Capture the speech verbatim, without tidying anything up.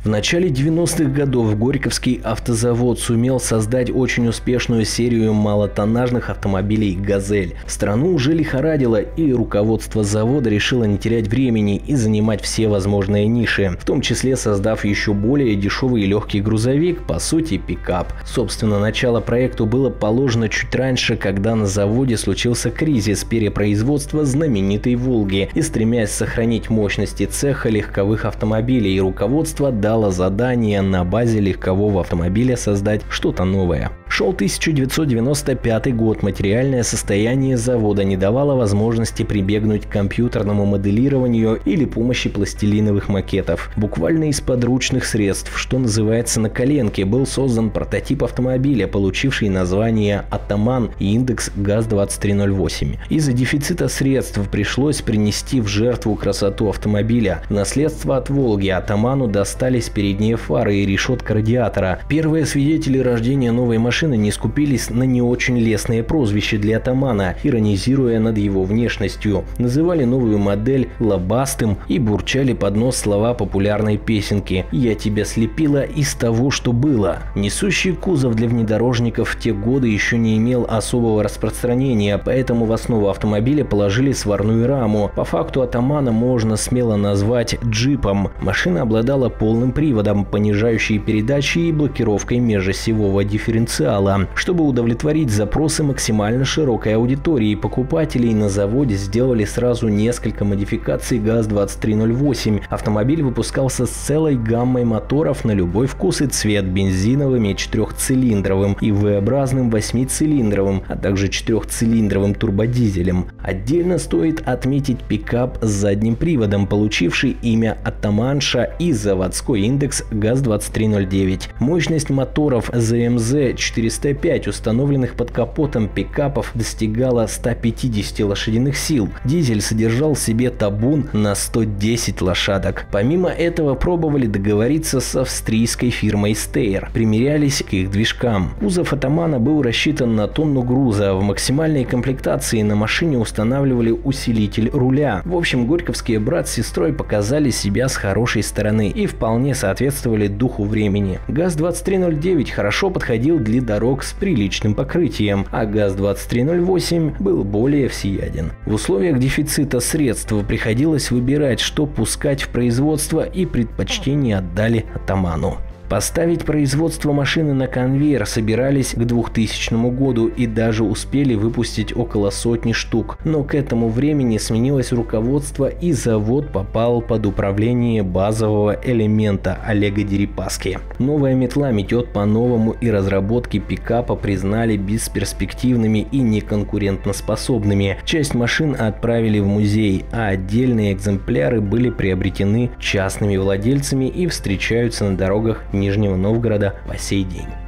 В начале девяностых годов Горьковский автозавод сумел создать очень успешную серию малотоннажных автомобилей «Газель». Страну уже лихорадило, и руководство завода решило не терять времени и занимать все возможные ниши, в том числе создав еще более дешевый и легкий грузовик, по сути пикап. Собственно, начало проекту было положено чуть раньше, когда на заводе случился кризис перепроизводства знаменитой «Волги», и, стремясь сохранить мощности цеха легковых автомобилей, руководство дало задание на базе легкового автомобиля создать что-то новое. Шел тысяча девятьсот девяносто пятый год, материальное состояние завода не давало возможности прибегнуть к компьютерному моделированию или помощи пластилиновых макетов. Буквально из подручных средств, что называется на коленке, был создан прототип автомобиля, получивший название «Атаман» и индекс ГАЗ двадцать три ноль восемь. Из-за дефицита средств пришлось принести в жертву красоту автомобиля. В наследство от «Волги» «Атаману» достались передние фары и решетка радиатора. Первые свидетели рождения новой машины не скупились на не очень лестные прозвища для «Атамана», иронизируя над его внешностью. Называли новую модель лобастым и бурчали под нос слова популярной песенки «Я тебя слепила из того, что было». Несущий кузов для внедорожников в те годы еще не имел особого распространения, поэтому в основу автомобиля положили сварную раму. По факту «Атамана» можно смело назвать джипом. Машина обладала полным приводом, понижающей передачи и блокировкой межосевого дифференциала. Чтобы удовлетворить запросы максимально широкой аудитории покупателей, на заводе сделали сразу несколько модификаций ГАЗ двадцать три ноль восемь. Автомобиль выпускался с целой гаммой моторов на любой вкус и цвет: бензиновым и четырехцилиндровым и V-образным восьмицилиндровым, а также четырехцилиндровым турбодизелем. Отдельно стоит отметить пикап с задним приводом, получивший имя «Атаманша» и заводской индекс ГАЗ двадцать три ноль девять. Мощность моторов зэ эм зэ четыреста пять, установленных под капотом пикапов, достигала ста пятидесяти лошадиных сил. Дизель содержал в себе табун на сто десять лошадок. Помимо этого пробовали договориться с австрийской фирмой Steyr, примерялись к их движкам. Кузов «Атамана» был рассчитан на тонну груза. В максимальной комплектации на машине устанавливали усилитель руля. В общем, горьковские брат с сестрой показали себя с хорошей стороны и вполне соответствовали духу времени. ГАЗ двадцать три ноль девять хорошо подходил для дорог с приличным покрытием, а ГАЗ двадцать три ноль восемь был более всеяден. В условиях дефицита средств приходилось выбирать, что пускать в производство, и предпочтение отдали «Атаману». Поставить производство машины на конвейер собирались к двухтысячному году и даже успели выпустить около сотни штук. Но к этому времени сменилось руководство, и завод попал под управление базового элемента Олега Дерипаски. Новая метла метет по-новому, и разработки пикапа признали бесперспективными и неконкурентоспособными. Часть машин отправили в музей, а отдельные экземпляры были приобретены частными владельцами и встречаются на дорогах Нижнего Новгорода по сей день.